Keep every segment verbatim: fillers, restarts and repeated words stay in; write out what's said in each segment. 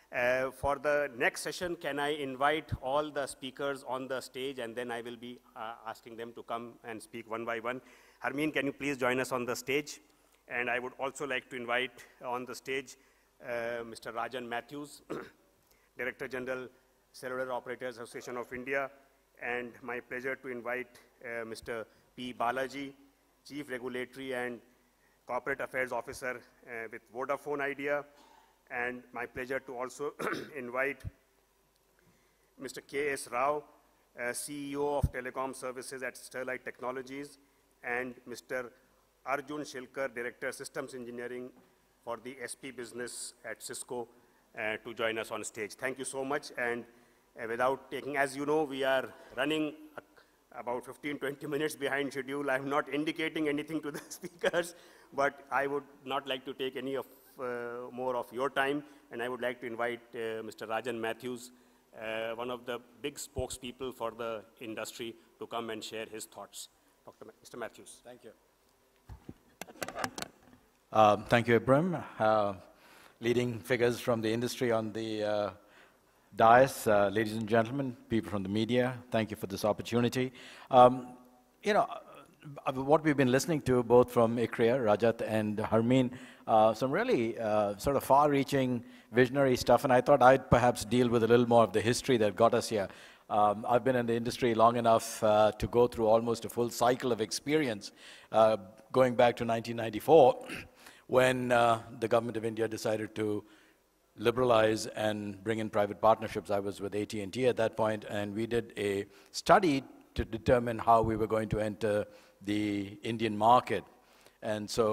Uh, for the next session, can I invite all the speakers on the stage, and then I will be uh, asking them to come and speak one by one. Harmeen, can you please join us on the stage? And I would also like to invite on the stage uh, Mister Rajan Mathews, Director General, Cellular Operators Association of India, and my pleasure to invite uh, Mister P. Balaji, Chief Regulatory and Corporate Affairs Officer uh, with Vodafone Idea, and my pleasure to also invite Mister K S Rao, uh, C E O of Telecom Services at Sterlite Technologies, and Mister Arjun Shilkar, Director Systems Engineering for the S P business at Cisco, uh, to join us on stage. Thank you so much. And uh, without taking, as you know, we are running a, about fifteen, twenty minutes behind schedule. I'm not indicating anything to the speakers, but I would not like to take any of Uh, more of your time, and I would like to invite uh, Mister Rajan Mathews, uh, one of the big spokespeople for the industry, to come and share his thoughts. Doctor Ma Mister Mathews. Thank you. Uh, thank you, Ibrahim. Uh, leading figures from the industry on the uh, dais, uh, ladies and gentlemen, people from the media, thank you for this opportunity. Um, you know, what we've been listening to, both from Ikriya, Rajat, and Harmeen, uh, some really uh, sort of far-reaching, visionary stuff, and I thought I'd perhaps deal with a little more of the history that got us here. Um, I've been in the industry long enough uh, to go through almost a full cycle of experience, uh, going back to nineteen ninety-four, when uh, the government of India decided to liberalize and bring in private partnerships. I was with A T and T at that point, and we did a study to determine how we were going to enter the Indian market. And so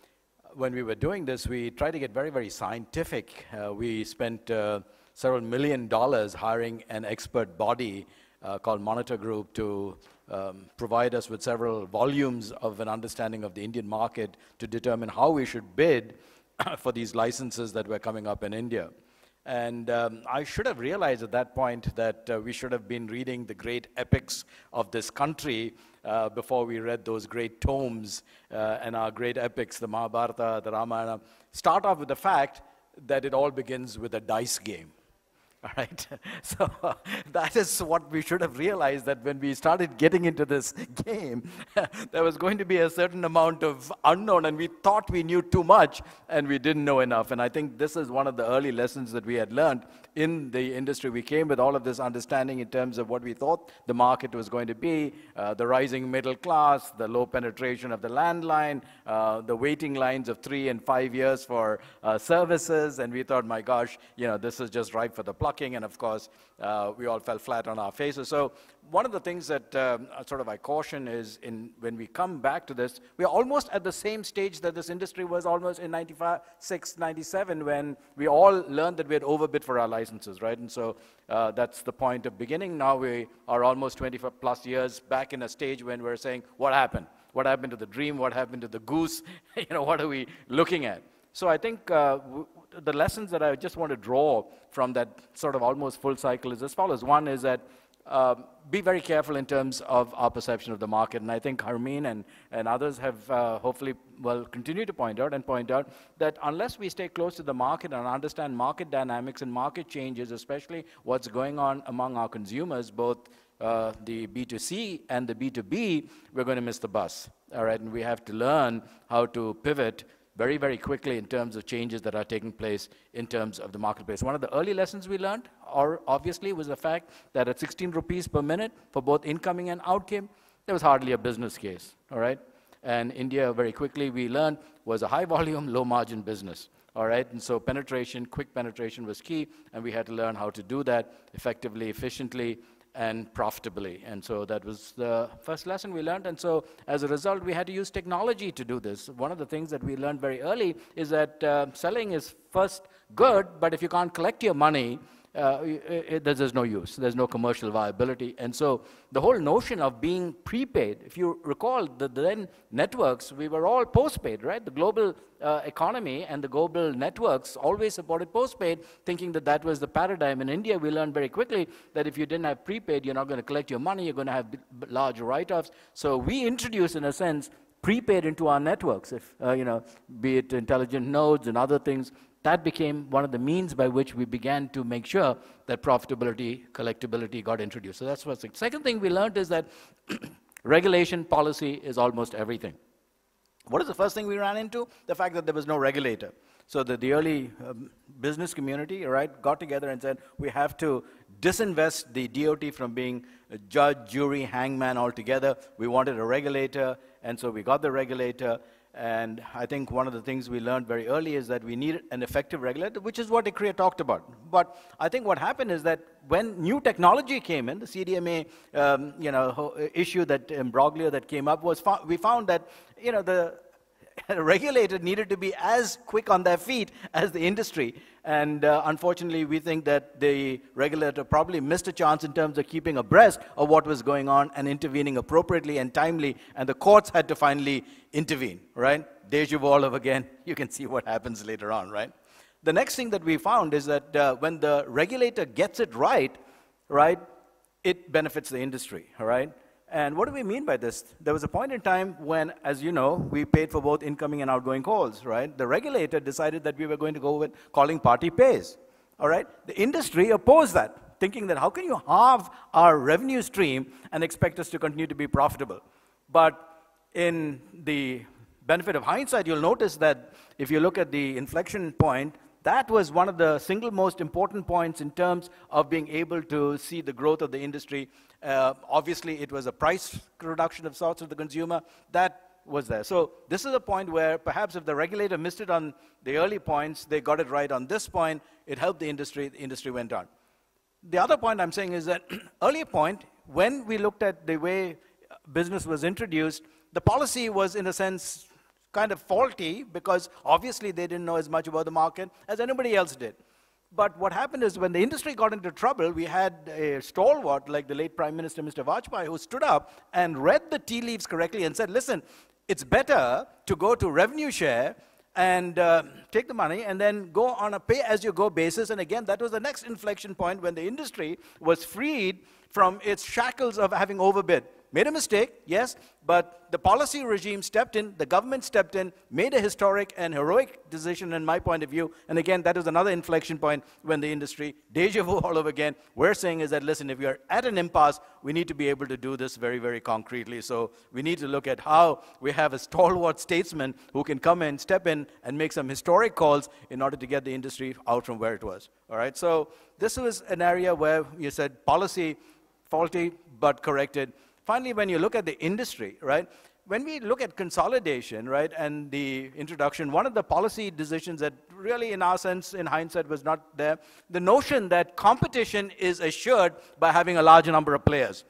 when we were doing this, we tried to get very, very scientific. Uh, we spent uh, several million dollars hiring an expert body uh, called Monitor Group to um, provide us with several volumes of an understanding of the Indian market to determine how we should bid for these licenses that were coming up in India. And um, I should have realized at that point that uh, we should have been reading the great epics of this country uh, before we read those great tomes uh, and our great epics, the Mahabharata, the Ramayana. Start off with the fact that it all begins with a dice game. All right, so uh, that is what we should have realized, that when we started getting into this game, there was going to be a certain amount of unknown, and we thought we knew too much, and we didn't know enough. And I think this is one of the early lessons that we had learned in the industry. We came with all of this understanding in terms of what we thought the market was going to be, uh, the rising middle class, the low penetration of the landline, uh, the waiting lines of three and five years for uh, services, and we thought, my gosh, you know, this is just ripe for the pluck. And of course, uh, we all fell flat on our faces. So one of the things that um, sort of I caution is, in when we come back to this, we're almost at the same stage that this industry was almost in ninety-six, ninety-seven, when we all learned that we had overbid for our licenses, right? And so uh, that's the point of beginning. Now we are almost twenty-five plus years back in a stage when we're saying, what happened? What happened to the dream? What happened to the goose? You know, what are we looking at? So I think uh, w the lessons that I just want to draw from that sort of almost full cycle is as follows. One is that uh, be very careful in terms of our perception of the market. And I think Harmeen and, and others have uh, hopefully, well, continue to point out and point out that unless we stay close to the market and understand market dynamics and market changes, especially what's going on among our consumers, both uh, the B two C and the B two B, we're going to miss the bus. All right, and we have to learn how to pivot very, very quickly in terms of changes that are taking place in terms of the marketplace. One of the early lessons we learned, or obviously, was the fact that at sixteen rupees per minute for both incoming and outcome, there was hardly a business case, all right? And India, very quickly, we learned, was a high volume, low margin business, all right? And so penetration, quick penetration was key, and we had to learn how to do that effectively, efficiently, and profitably. And so that was the first lesson we learned. And so as a result, we had to use technology to do this. One of the things that we learned very early is that uh, selling is first good, but if you can't collect your money, uh, it, it, there's no use. There's no commercial viability. And so the whole notion of being prepaid, if you recall, the, the then networks, we were all postpaid, right? The global uh, economy and the global networks always supported postpaid, thinking that that was the paradigm. In India, we learned very quickly that if you didn't have prepaid, you're not going to collect your money, you're going to have large write-offs. So we introduced, in a sense, prepaid into our networks, if, uh, you know, be it intelligent nodes and other things. that became one of the means by which we began to make sure that profitability, collectability got introduced. So that's what's the second thing we learned is that regulation policy is almost everything. What is the first thing we ran into? The fact that there was no regulator. So that the early um, business community, right, got together and said, we have to disinvest the D O T from being a judge, jury, hangman altogether. We wanted a regulator, and so we got the regulator. And I think one of the things we learned very early is that we needed an effective regulator, which is what I C R I A talked about. But I think what happened is that when new technology came in, the C D M A um, you know, issue, that imbroglio that came up, was fo we found that you know, the regulator needed to be as quick on their feet as the industry. And uh, unfortunately, we think that the regulator probably missed a chance in terms of keeping abreast of what was going on and intervening appropriately and timely, and the courts had to finally intervene, right? Deja vu all over again. You can see what happens later on, right? The next thing that we found is that uh, when the regulator gets it right, right, it benefits the industry, all right? And what do we mean by this? There was a point in time when, as you know, we paid for both incoming and outgoing calls, right? The regulator decided that we were going to go with calling party pays, all right? The industry opposed that, thinking that how can you halve our revenue stream and expect us to continue to be profitable? But in the benefit of hindsight, you'll notice that if you look at the inflection point, that was one of the single most important points in terms of being able to see the growth of the industry. Uh, obviously, it was a price reduction of sorts of the consumer. That was there. So this is a point where perhaps if the regulator missed it on the early points, they got it right on this point, it helped the industry, the industry went on. The other point I'm saying is that earlier point, when we looked at the way business was introduced, the policy was, in a sense, kind of faulty, because obviously they didn't know as much about the market as anybody else did. But what happened is when the industry got into trouble, we had a stalwart like the late Prime Minister, Mister Vajpayee, who stood up and read the tea leaves correctly and said, listen, it's better to go to revenue share and uh, take the money and then go on a pay-as-you-go basis. And again, that was the next inflection point when the industry was freed from its shackles of having overbid. Made a mistake, yes, but the policy regime stepped in, the government stepped in, made a historic and heroic decision in my point of view. And again, that is another inflection point when the industry, deja vu all over again, we're saying is that, listen, if you're at an impasse, we need to be able to do this very, very concretely. So we need to look at how we have a stalwart statesman who can come in, step in, and make some historic calls in order to get the industry out from where it was. All right, so this was an area where you said policy, faulty, but corrected. Finally, when you look at the industry, right, when we look at consolidation, right, and the introduction, one of the policy decisions that really, in our sense, in hindsight, was not there, the notion that competition is assured by having a large number of players.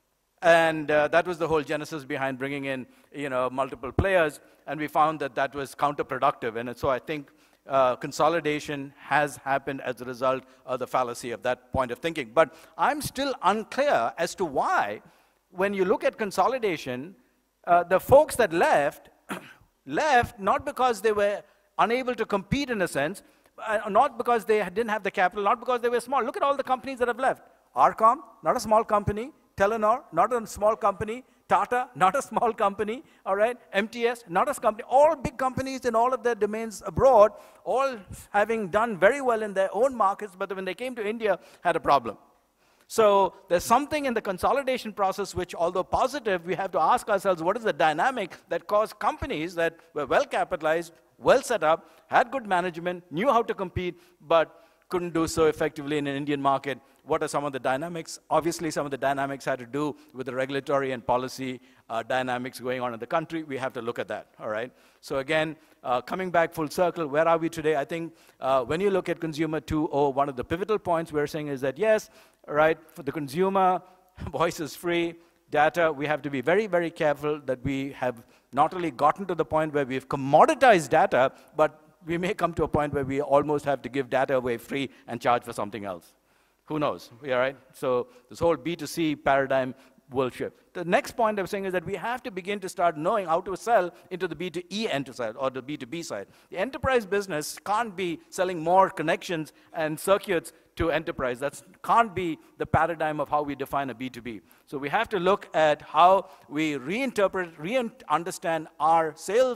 And uh, that was the whole genesis behind bringing in, you know, multiple players, and we found that that was counterproductive. And so I think uh, consolidation has happened as a result of the fallacy of that point of thinking. But I'm still unclear as to why, when you look at consolidation, uh, the folks that left, left not because they were unable to compete in a sense, uh, not because they didn't have the capital, not because they were small. Look at all the companies that have left. Arcom, not a small company. Telenor, not a small company. Tata, not a small company. All right. M T S, not a company. All big companies in all of their domains abroad, all having done very well in their own markets, but when they came to India, had a problem. So there's something in the consolidation process which, although positive, we have to ask ourselves, what is the dynamic that caused companies that were well capitalized, well set up, had good management, knew how to compete, but couldn't do so effectively in an Indian market? What are some of the dynamics? Obviously, some of the dynamics had to do with the regulatory and policy uh, dynamics going on in the country. We have to look at that, all right? So again, uh, coming back full circle, where are we today? I think uh, when you look at Consumer two point oh, one of the pivotal points we're saying is that, yes, right, for the consumer, voice is free, data, we have to be very, very careful that we have not only gotten to the point where we've commoditized data, but we may come to a point where we almost have to give data away free and charge for something else. Who knows, all right? So this whole B two C paradigm will shift. The next point I'm saying is that we have to begin to start knowing how to sell into the B two E end side or the B two B side. The enterprise business can't be selling more connections and circuits to enterprise. That can't be the paradigm of how we define a B two B. So we have to look at how we reinterpret, re-understand our sales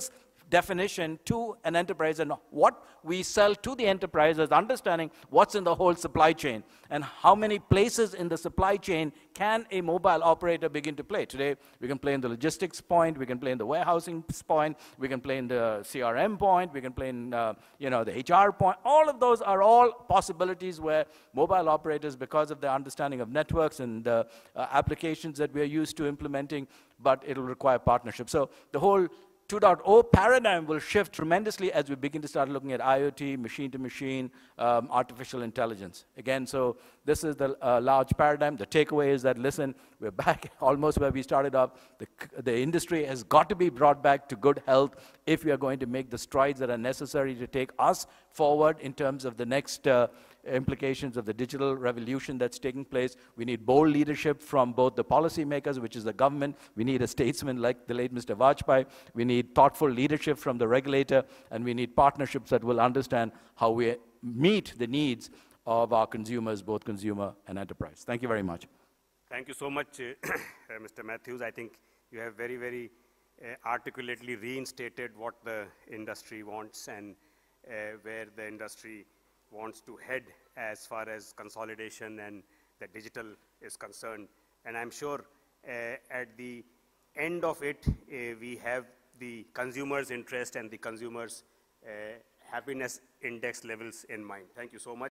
definition to an enterprise and what we sell to the enterprise is understanding what's in the whole supply chain and how many places in the supply chain can a mobile operator begin to play. Today, we can play in the logistics point, we can play in the warehousing point, we can play in the C R M point, we can play in uh, you know, the H R point. All of those are all possibilities where mobile operators, because of their understanding of networks and uh, uh, applications that we're used to implementing, but it'll require partnership. So the whole two point oh paradigm will shift tremendously as we begin to start looking at IoT, machine-to-machine, um, artificial intelligence. Again, so this is the uh, large paradigm. The takeaway is that, listen, we're back almost where we started off. The, the industry has got to be brought back to good health if we are going to make the strides that are necessary to take us forward in terms of the next uh, implications of the digital revolution that's taking place. We need bold leadership from both the policymakers, which is the government. We need a statesman like the late Mister Vajpayee. We need thoughtful leadership from the regulator, and we need partnerships that will understand how we meet the needs of our consumers, both consumer and enterprise. Thank you very much. Thank you so much, uh, Mister Mathews. I think you have very, very uh, articulately reinstated what the industry wants and uh, where the industry wants to head as far as consolidation and the digital is concerned. And I'm sure uh, at the end of it, uh, we have the consumer's interest and the consumer's uh, happiness index levels in mind. Thank you so much.